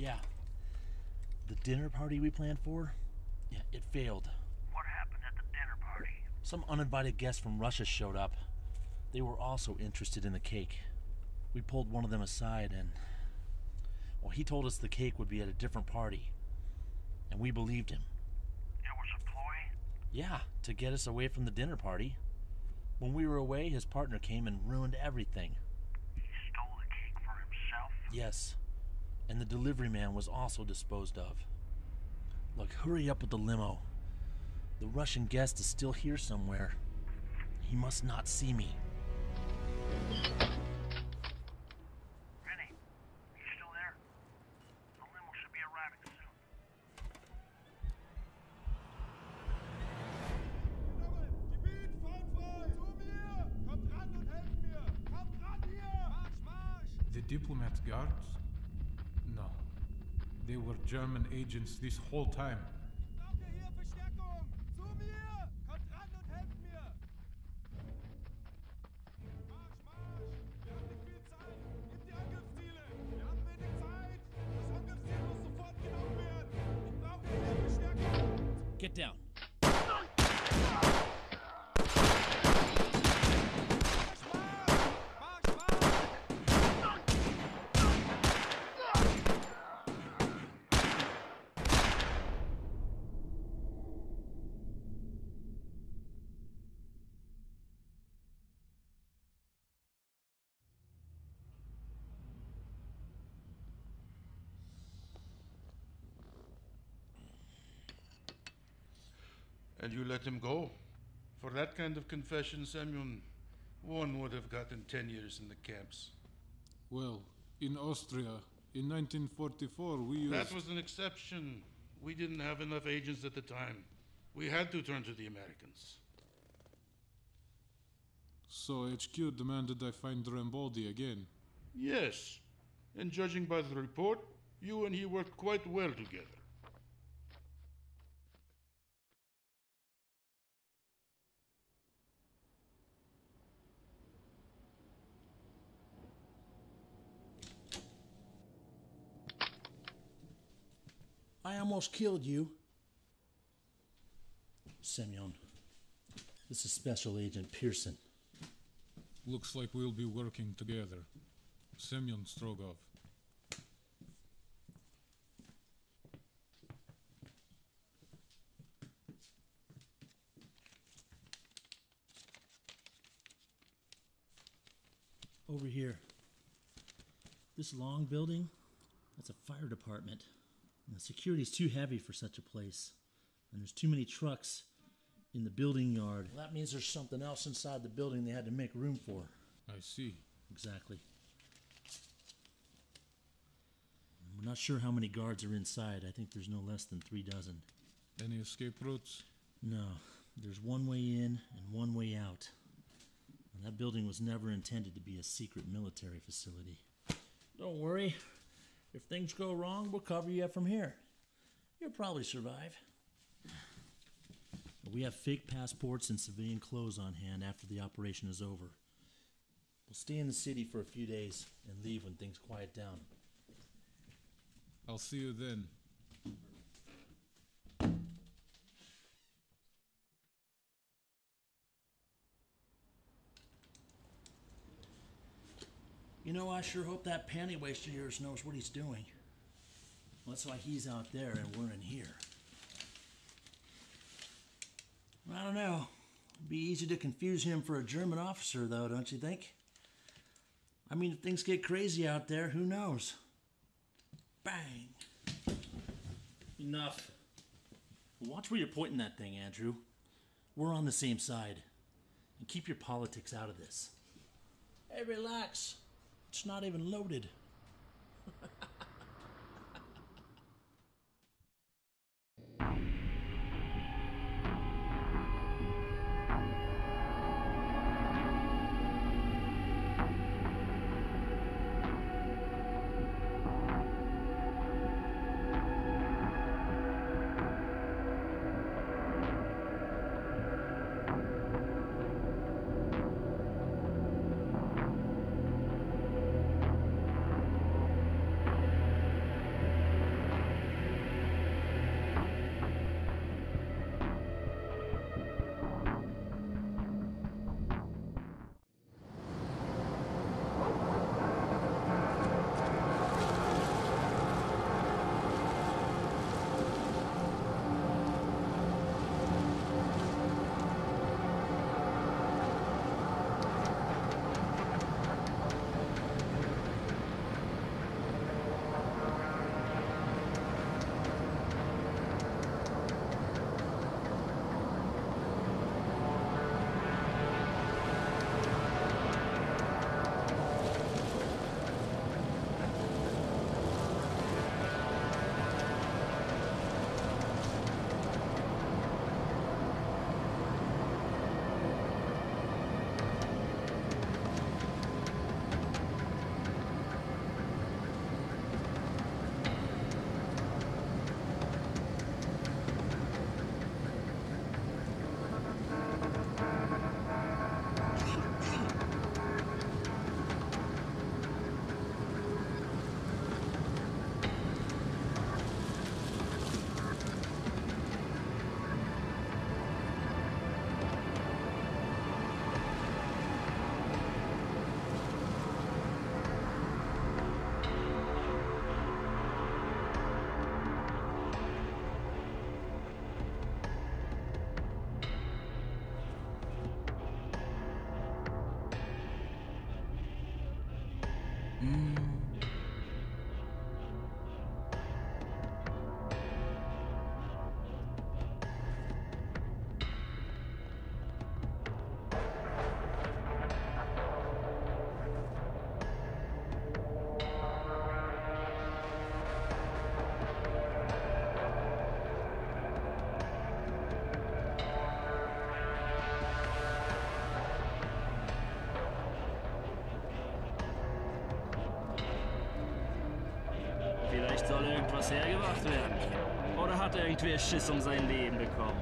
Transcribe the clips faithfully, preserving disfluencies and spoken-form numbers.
Yeah. The dinner party we planned for? Yeah, it failed. What happened at the dinner party? Some uninvited guests from Russia showed up. They were also interested in the cake. We pulled one of them aside and... well, he told us the cake would be at a different party. And we believed him. It was a ploy? Yeah, to get us away from the dinner party. When we were away, his partner came and ruined everything. He stole the cake for himself? Yes. And the delivery man was also disposed of. Look, hurry up with the limo. The Russian guest is still here somewhere. He must not see me. Vinny, you still there? The limo should be arriving soon. Gebiet, fahrtfrei! Zu mir! Kommt ran und helft mir! Kommt ran hier! Marsch, marsch! The diplomat guards? No. They were German agents this whole time. Ich brauche hier Verstärkung! Zu mir! Kommt ran und helft mir! Marsch, marsch! Wir haben nicht viel Zeit! Gebt die Angriffsziele! Wir haben wenig Zeit! Das Angriffsziel muss sofort genommen werden! Ich brauche hier Verstärkung! Get down. Marsch, marsch! And you let him go? For that kind of confession, Semyon, one would have gotten ten years in the camps. Well, in Austria, in nineteen forty-four, we used... That was an exception. We didn't have enough agents at the time. We had to turn to the Americans. So H Q demanded I find Rambaldi again. Yes, and judging by the report, you and he worked quite well together. I almost killed you. Semyon, this is Special Agent Pearson. Looks like we'll be working together. Semyon Strogov. Over here. This long building, that's a fire department. And the security's too heavy for such a place. And there's too many trucks in the building yard. Well, that means there's something else inside the building they had to make room for. I see. Exactly. We're not sure how many guards are inside. I think there's no less than three dozen. Any escape routes? No. There's one way in and one way out. And that building was never intended to be a secret military facility. Don't worry. If things go wrong, we'll cover you up from here. You'll probably survive. We have fake passports and civilian clothes on hand after the operation is over. We'll stay in the city for a few days and leave when things quiet down. I'll see you then. You know, I sure hope that panty waster of yours knows what he's doing. Well, that's why he's out there and we're in here. I don't know. It'd be easy to confuse him for a German officer, though, don't you think? I mean, if things get crazy out there, who knows? Bang! Enough. Watch where you're pointing that thing, Andrew. We're on the same side. And keep your politics out of this. Hey, relax. It's not even loaded. Vielleicht soll irgendwas hergebracht werden. Oder hat irgendwer Schiss um sein Leben bekommen?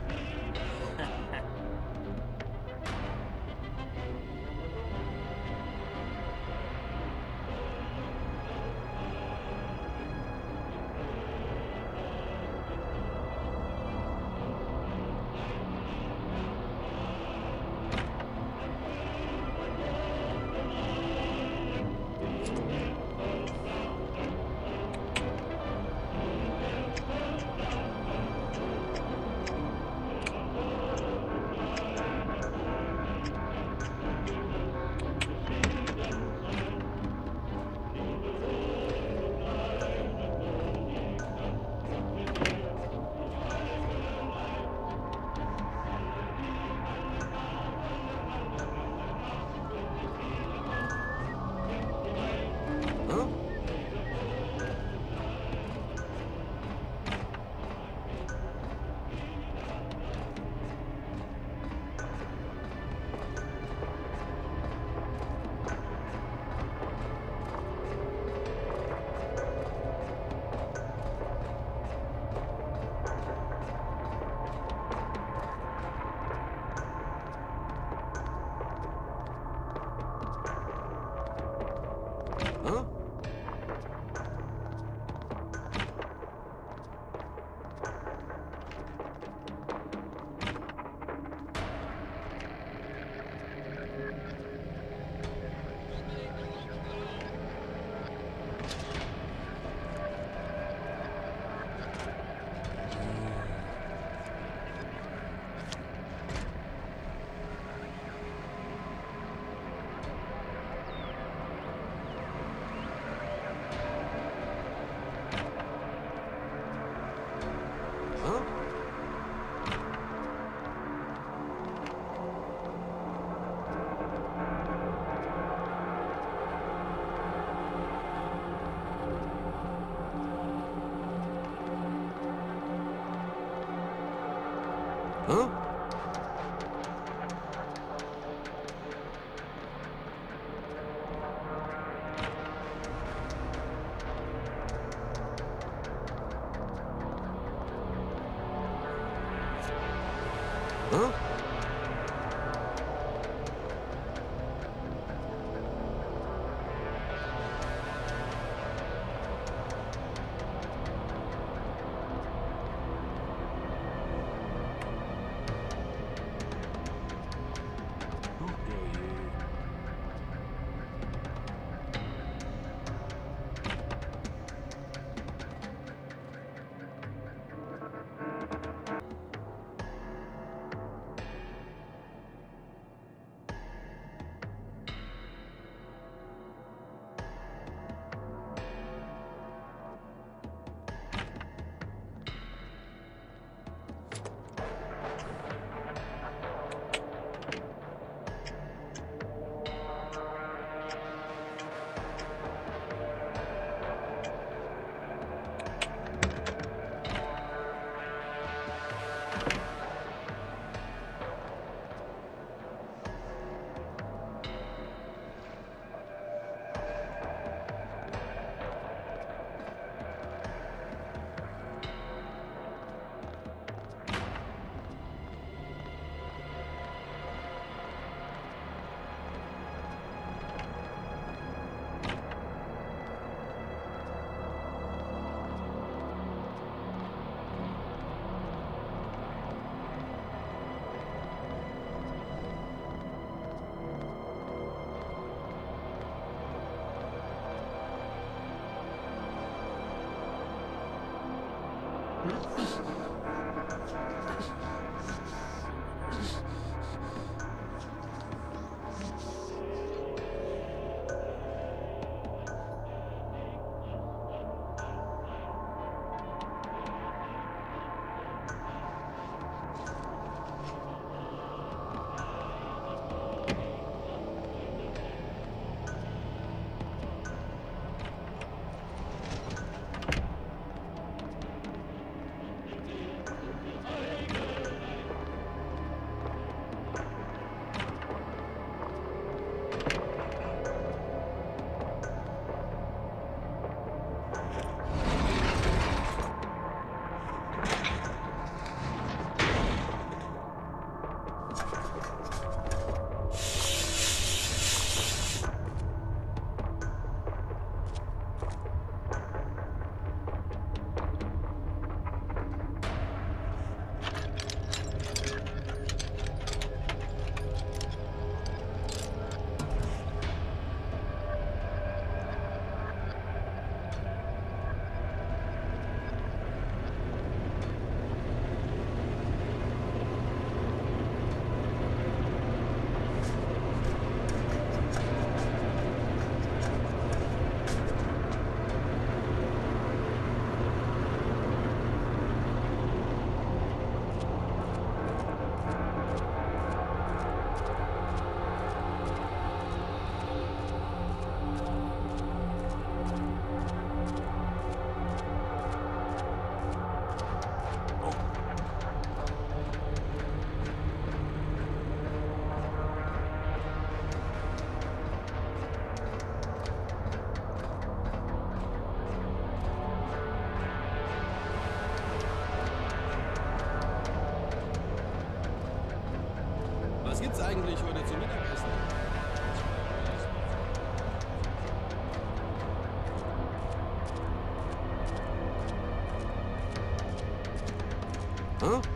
Was gibt's eigentlich heute zum Mittagessen? Huh?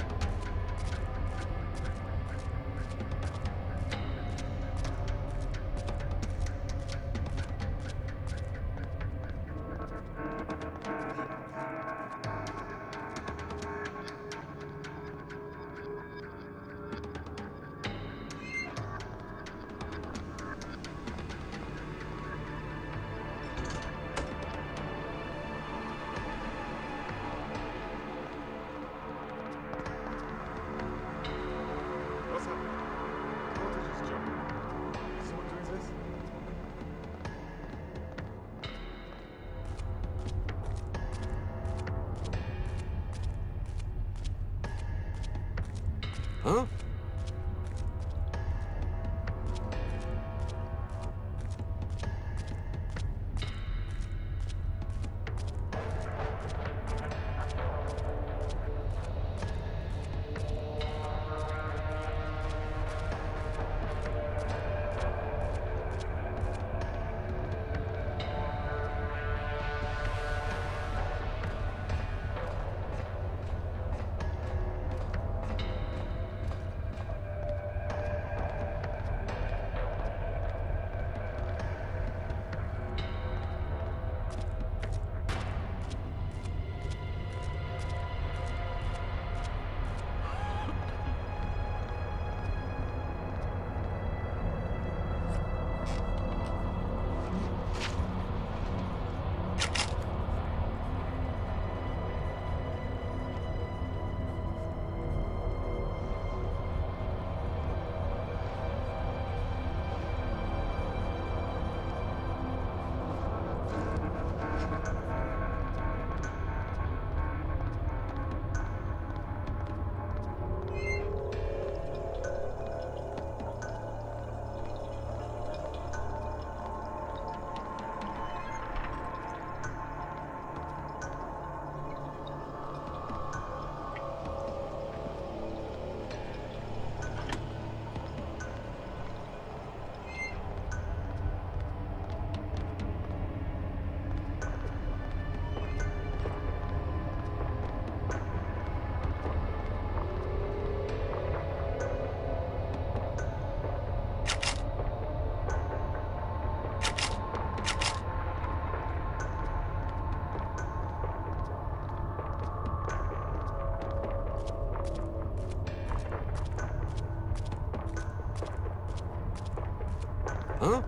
What's happening? What is this job? Is someone doing this? Huh? Huh?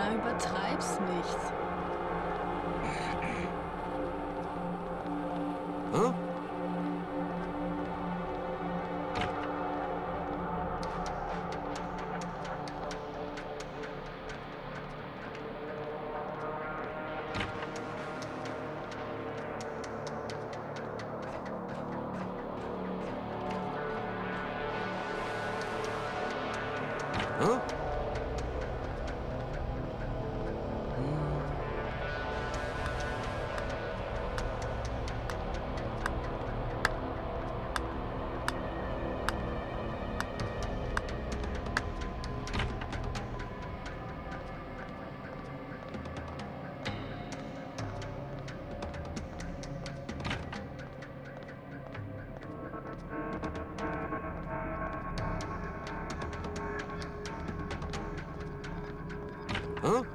Na, übertreib's nicht. Hä? Hä? Huh?